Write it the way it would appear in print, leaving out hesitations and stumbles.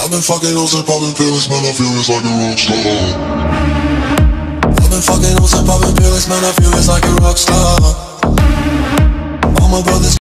I've been fucking hoes and popping pills, man, I feel it's like a rock star. I've been fucking hoes and popping pills, man, I feel it's like a rock star. All my brothers